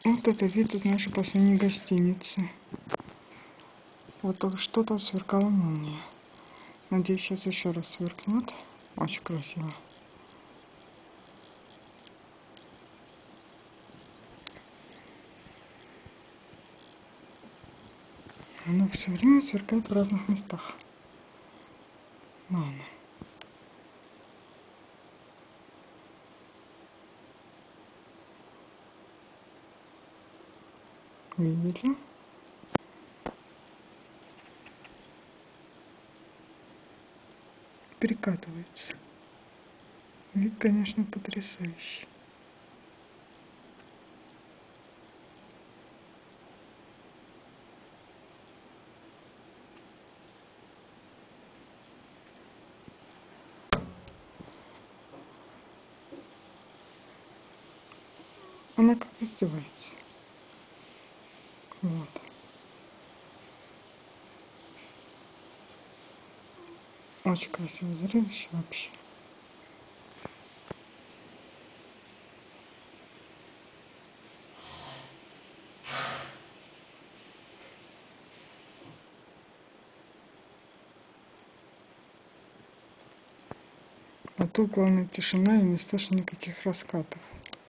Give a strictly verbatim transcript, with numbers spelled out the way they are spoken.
Вот это вид из нашей последней гостиницы. Вот только что тут сверкала молния. Надеюсь, сейчас еще раз сверкнет. Очень красиво. Она все время сверкает в разных местах. Ладно. Видели? Перекатывается. Вид, конечно, потрясающий. Она как издевается. Вот. Очень красивое зрелище вообще. А тут главное тишина и не слышно никаких раскатов.